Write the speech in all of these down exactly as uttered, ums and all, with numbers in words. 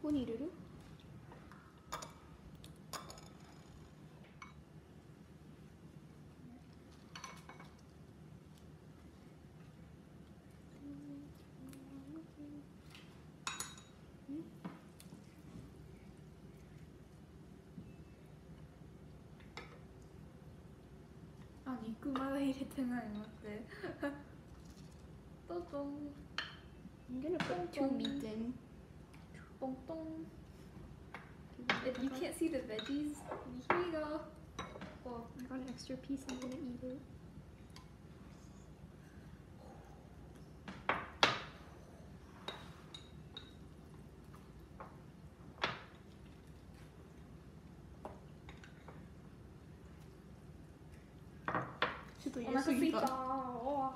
こに入れる？あ、肉まだ入れてない。待ってトントン。 I'm gonna put two meat in. Tong tong. If you can't see the veggies, here you go. Oh, I got an extra piece. I'm gonna eat it. Oh, that's a pita. Oh.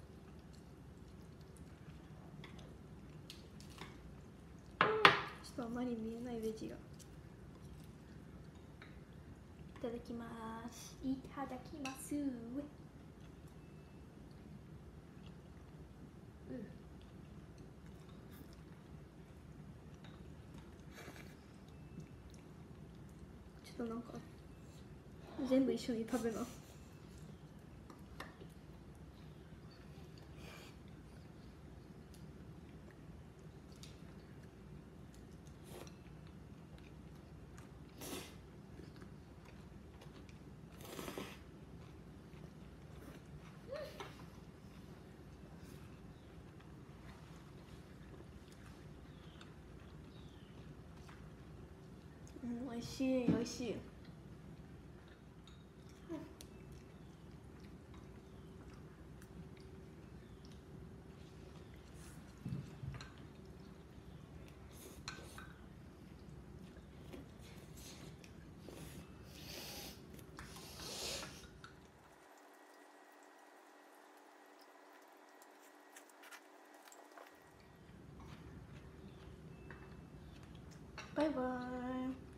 ちょっとあまり見えないベジが。いただきます。いただきます。うん。ちょっとなんか全部一緒に食べな。うん、美味しい、美味しい。バイバーイ。